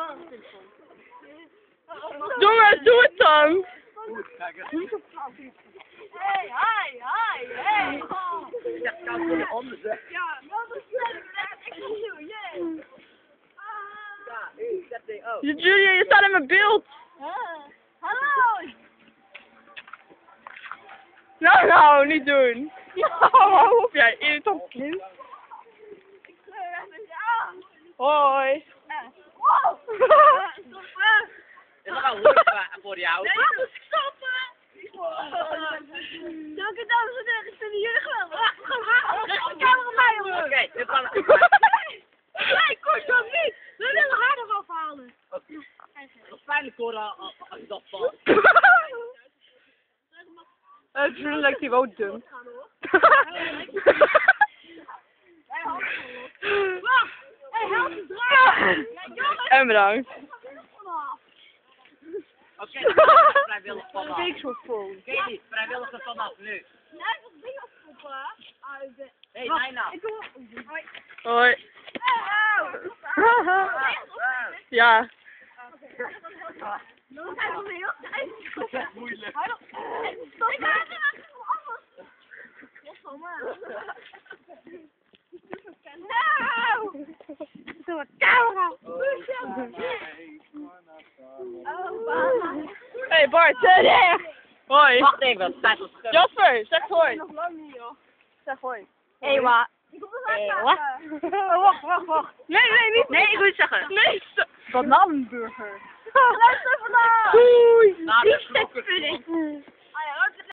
Jongens, doe het dan! Hey, hey! Ja, kan voor de handen zeg. Ja, dat is echt zo, jee! Ja, dat ding ook. Julia, je staat in mijn beeld! Hallo! Nou, niet doen! Ja, hou op jij, irritant kind. Hoi! Wow! Stoppen! Is nog een woord voor jou? Nee, dat moet ik stoppen! Dank u dames en heren, ik vind jullie geweldig. De camera bij jongen! Oké, dit kan Nee, kort dan niet! We willen haar nog afhalen. Dat is pijnlijk hoor als je dat valt. Het lijkt hij wel dun. Wacht! Hé, help me draaien! En bedankt. Oké, vrijwillig vanaf. Microfoon. Oké, niet, vrijwillig er vanaf nu. Nee, dat ding opstoppen. Hé, Nijna. Hoi. Ja. Dat is heel Dat is moeilijk. Stop, ik ga het anders. Nou! Door de camera! Hey Bart, hoi. Wacht even, het staat op scherm. Jasper, zeg hoi. Nog lang niet, joh. Zeg hoi. Ewa. Ik kom er wacht. Nee, niet. Nee, ik wil het zeggen. Nee, bananenburger. Luister vandaag. Doei. Nou, dat is Pudding.